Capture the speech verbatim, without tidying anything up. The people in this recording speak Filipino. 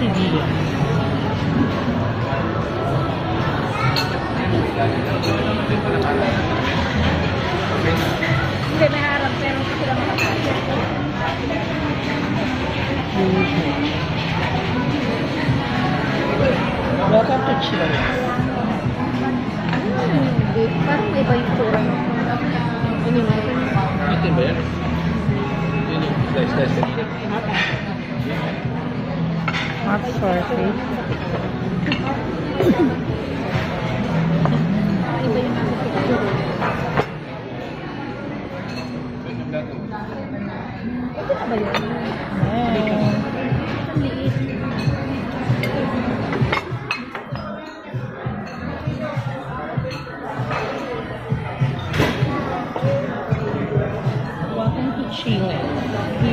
quesadilla. Hindi, may harap, pero hindi sila makakasya. Welcome to Chile. Hindi, parang may iba yung tura. Ano yung Itin ba yan? Yun yung slice-slice kanina. Hot sausage. iba yung ito na ba yun? Yeah. Ang liit. Welcome to Chile.